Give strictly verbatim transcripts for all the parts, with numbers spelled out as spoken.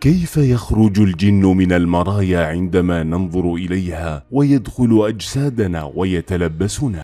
كيف يخرج الجن من المرايا عندما ننظر إليها ويدخل أجسادنا ويتلبسنا؟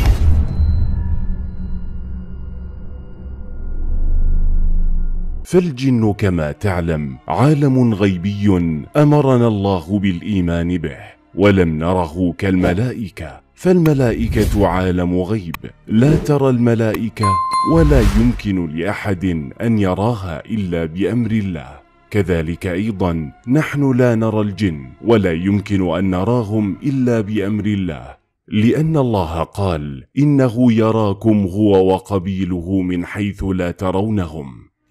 فالجن كما تعلم عالم غيبي أمرنا الله بالإيمان به، ولم نره كالملائكة، فالملائكة عالم غيب لا ترى الملائكة ولا يمكن لأحد أن يراها إلا بأمر الله. كذلك أيضا نحن لا نرى الجن ولا يمكن أن نراهم إلا بأمر الله، لأن الله قال: إنه يراكم هو وقبيله من حيث لا ترونهم،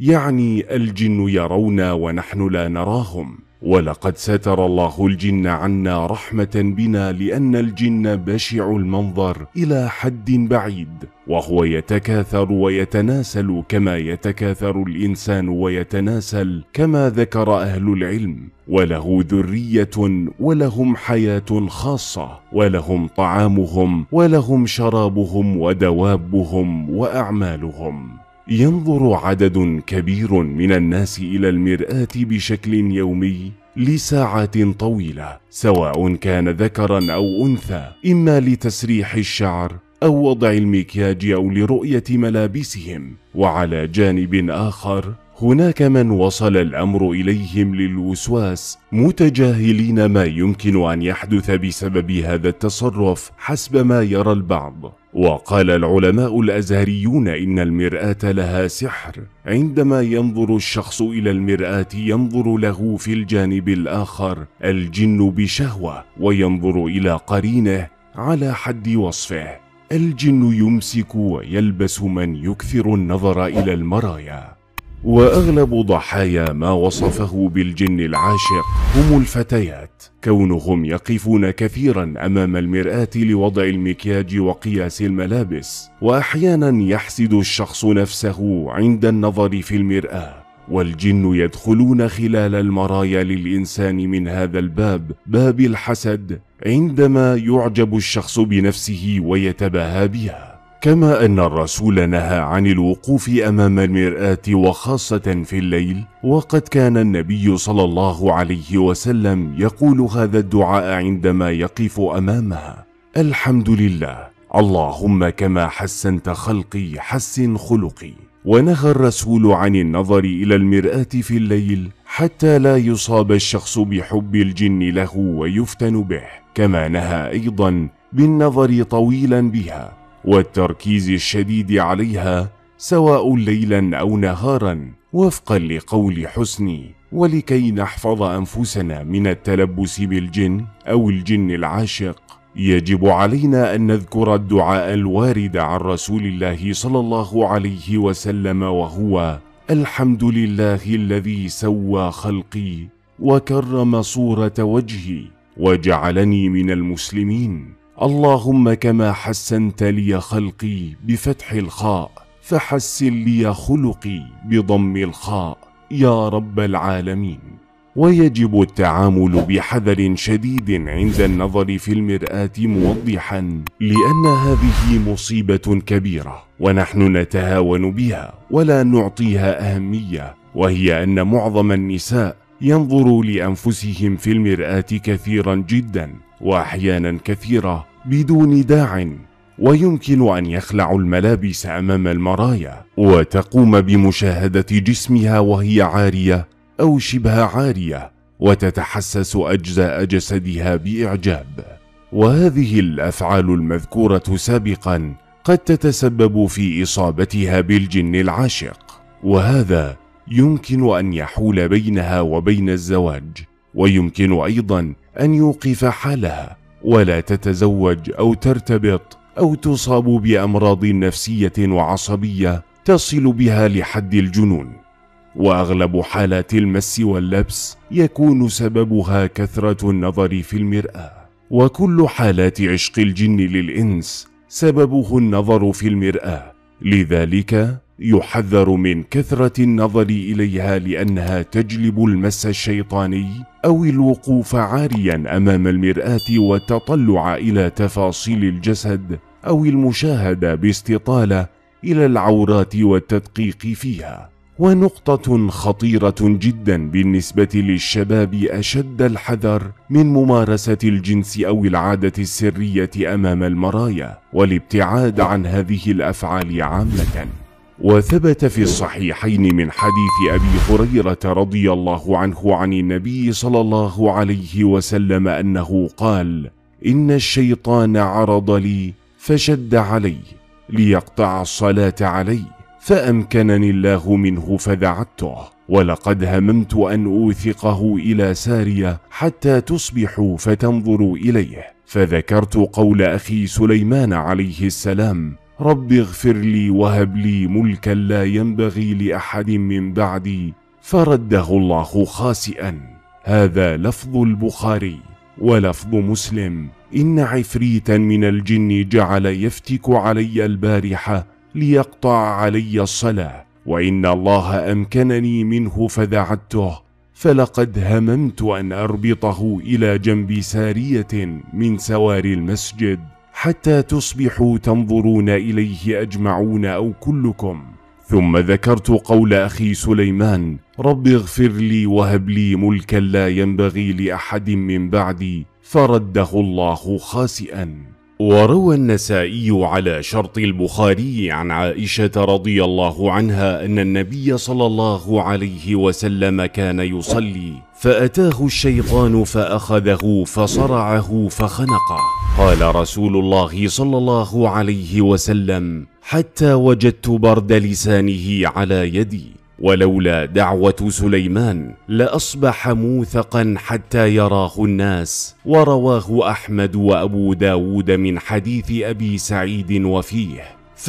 يعني الجن يرونا ونحن لا نراهم. ولقد ستر الله الجن عنا رحمة بنا، لأن الجن بشع المنظر إلى حد بعيد، وهو يتكاثر ويتناسل كما يتكاثر الإنسان ويتناسل، كما ذكر أهل العلم، وله ذرية ولهم حياة خاصة، ولهم طعامهم ولهم شرابهم ودوابهم وأعمالهم. ينظر عدد كبير من الناس إلى المرآة بشكل يومي لساعات طويلة، سواء كان ذكرا أو أنثى، إما لتسريح الشعر أو وضع المكياج أو لرؤية ملابسهم. وعلى جانب آخر هناك من وصل الأمر إليهم للوسواس، متجاهلين ما يمكن أن يحدث بسبب هذا التصرف حسب ما يرى البعض. وقال العلماء الأزهريون إن المرآة لها سحر، عندما ينظر الشخص إلى المرآة ينظر له في الجانب الآخر الجن بشهوة، وينظر إلى قرينه على حد وصفه. الجن يمسك ويلبس من يكثر النظر إلى المرايا، وأغلب ضحايا ما وصفه بالجن العاشق هم الفتيات، كونهم يقفون كثيرا أمام المرآة لوضع المكياج وقياس الملابس، وأحيانا يحسد الشخص نفسه عند النظر في المرآة. والجن يدخلون خلال المرايا للإنسان من هذا الباب، باب الحسد، عندما يعجب الشخص بنفسه ويتباهى بها. كما أن الرسول نهى عن الوقوف أمام المرآة وخاصة في الليل، وقد كان النبي صلى الله عليه وسلم يقول هذا الدعاء عندما يقف أمامها: الحمد لله، اللهم كما حسنت خلقي حسن خلقي. ونهى الرسول عن النظر إلى المرآة في الليل حتى لا يصاب الشخص بحب الجن له ويفتن به، كما نهى أيضا بالنظر طويلا بها والتركيز الشديد عليها سواء ليلا أو نهارا، وفقا لقول حسني: ولكي نحفظ أنفسنا من التلبس بالجن أو الجن العاشق، يجب علينا أن نذكر الدعاء الوارد عن رسول الله صلى الله عليه وسلم، وهو: الحمد لله الذي سوى خلقي وكرم صورة وجهي وجعلني من المسلمين، اللهم كما حسنت لي خلقي بفتح الخاء فحسن لي خلقي بضم الخاء يا رب العالمين. ويجب التعامل بحذر شديد عند النظر في المرآة، موضحا لأن هذه مصيبة كبيرة ونحن نتهاون بها ولا نعطيها أهمية، وهي أن معظم النساء ينظروا لأنفسهم في المرآة كثيرا جدا، وأحيانا كثيرة بدون داع، ويمكن أن يخلعوا الملابس أمام المرايا وتقوم بمشاهدة جسمها وهي عارية أو شبه عارية، وتتحسس أجزاء جسدها بإعجاب. وهذه الأفعال المذكورة سابقا قد تتسبب في إصابتها بالجن العاشق، وهذا يمكن أن يحول بينها وبين الزواج، ويمكن أيضا أن يوقف حالها ولا تتزوج أو ترتبط أو تصاب بأمراض نفسية وعصبية تصل بها لحد الجنون. وأغلب حالات المس واللبس يكون سببها كثرة النظر في المرآة، وكل حالات عشق الجن للإنس سببه النظر في المرآة، لذلك يحذر من كثرة النظر إليها، لأنها تجلب المس الشيطاني أو الوقوف عاريا أمام المرآة والتطلع إلى تفاصيل الجسد، أو المشاهدة باستطالة إلى العورات والتدقيق فيها. ونقطة خطيرة جدا بالنسبة للشباب أشد الحذر من ممارسة الجنس أو العادة السرية أمام المرايا، والابتعاد عن هذه الأفعال عامة. وثبت في الصحيحين من حديث أبي هريرة رضي الله عنه عن النبي صلى الله عليه وسلم أنه قال: إن الشيطان عرض لي فشد علي ليقطع الصلاة علي، فأمكنني الله منه فدعته، ولقد هممت أن أوثقه إلى سارية حتى تصبحوا فتنظروا إليه، فذكرت قول أخي سليمان عليه السلام: رب اغفر لي وهب لي ملكا لا ينبغي لأحد من بعدي، فرده الله خاسئا. هذا لفظ البخاري. ولفظ مسلم: إن عفريتا من الجن جعل يفتك علي البارحة ليقطع علي الصلاة، وإن الله أمكنني منه فدعته، فلقد هممت أن أربطه إلى جنب سارية من سوار المسجد حتى تصبحوا تنظرون إليه أجمعون أو كلكم. ثم ذكرت قول أخي سليمان: رب اغفر لي وهب لي ملكا لا ينبغي لأحد من بعدي، فرده الله خاسئا. وروى النسائي على شرط البخاري عن عائشة رضي الله عنها أن النبي صلى الله عليه وسلم كان يصلي، فأتاه الشيطان فأخذه فصرعه فخنقه. قال رسول الله صلى الله عليه وسلم: حتى وجدت برد لسانه على يدي، ولولا دعوة سليمان لأصبح موثقا حتى يراه الناس. ورواه أحمد وأبو داود من حديث أبي سعيد وفيه: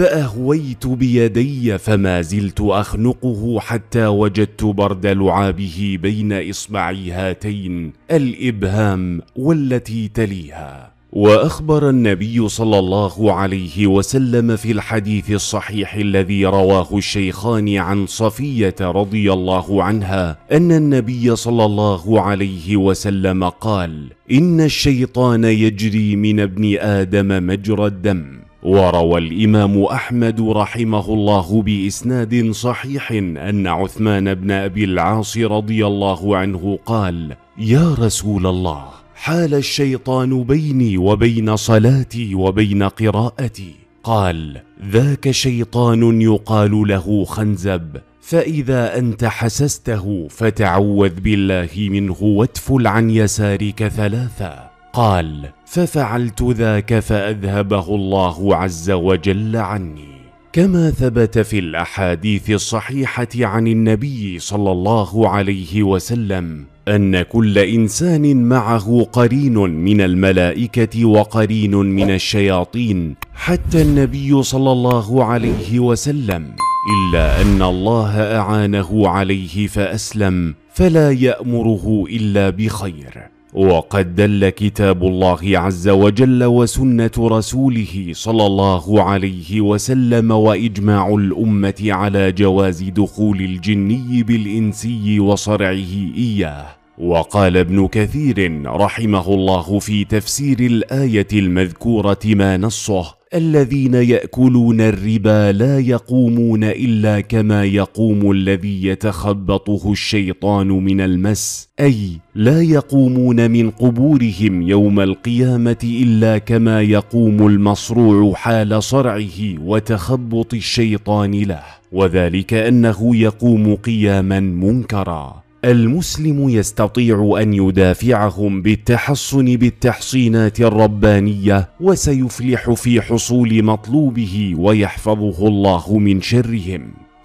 فأهويت بيدي فما زلت أخنقه حتى وجدت برد لعابه بين إصبعي هاتين الإبهام والتي تليها. وأخبر النبي صلى الله عليه وسلم في الحديث الصحيح الذي رواه الشيخان عن صفية رضي الله عنها أن النبي صلى الله عليه وسلم قال: إن الشيطان يجري من ابن آدم مجرى الدم. وروى الإمام أحمد رحمه الله بإسناد صحيح أن عثمان بن أبي العاص رضي الله عنه قال: يا رسول الله، حال الشيطان بيني وبين صلاتي وبين قراءتي. قال: ذاك شيطان يقال له خنزب، فإذا أنت حسسته فتعوذ بالله منه واتفل عن يسارك ثلاثا. قال: ففعلت ذاك فأذهبه الله عز وجل عني. كما ثبت في الأحاديث الصحيحة عن النبي صلى الله عليه وسلم أن كل إنسان معه قرين من الملائكة وقرين من الشياطين، حتى النبي صلى الله عليه وسلم، إلا أن الله أعانه عليه فأسلم، فلا يأمره إلا بخير. وقد دل كتاب الله عز وجل وسنة رسوله صلى الله عليه وسلم وإجماع الأمة على جواز دخول الجني بالإنسي وصرعه إياه. وقال ابن كثير رحمه الله في تفسير الآية المذكورة ما نصه: الذين يأكلون الربا لا يقومون إلا كما يقوم الذي يتخبطه الشيطان من المس، أي لا يقومون من قبورهم يوم القيامة إلا كما يقوم المصروع حال صرعه وتخبط الشيطان له، وذلك أنه يقوم قياما منكرا. المسلم يستطيع أن يدافعهم بالتحصن بالتحصينات الربانية، وسيفلح في حصول مطلوبه ويحفظه الله من شرهم.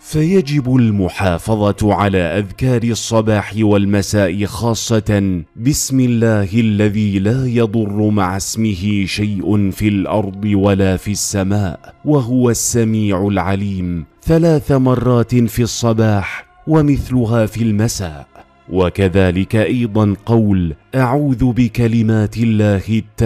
فيجب المحافظة على أذكار الصباح والمساء، خاصة بسم الله الذي لا يضر مع اسمه شيء في الأرض ولا في السماء وهو السميع العليم، ثلاث مرات في الصباح ومثلها في المساء. وكذلك أيضا قول أعوذ بكلمات الله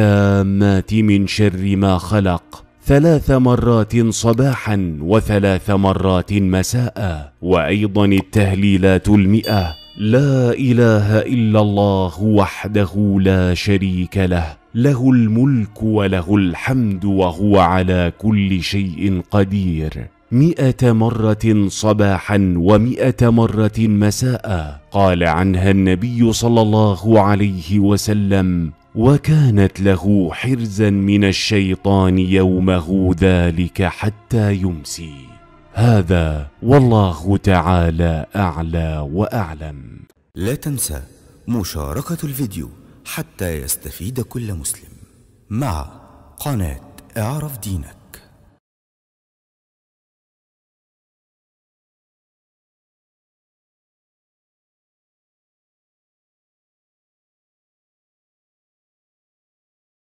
التامات من شر ما خلق، ثلاث مرات صباحا وثلاث مرات مساء. وأيضا التهليلات المئة: لا إله إلا الله وحده لا شريك له، له الملك وله الحمد وهو على كل شيء قدير. مئة مرة صباحا ومئة مرة مساء. قال عنها النبي صلى الله عليه وسلم: وكانت له حرزا من الشيطان يومه ذلك حتى يمسي. هذا والله تعالى أعلى وأعلم. لا تنسى مشاركة الفيديو حتى يستفيد كل مسلم مع قناة اعرف دينك.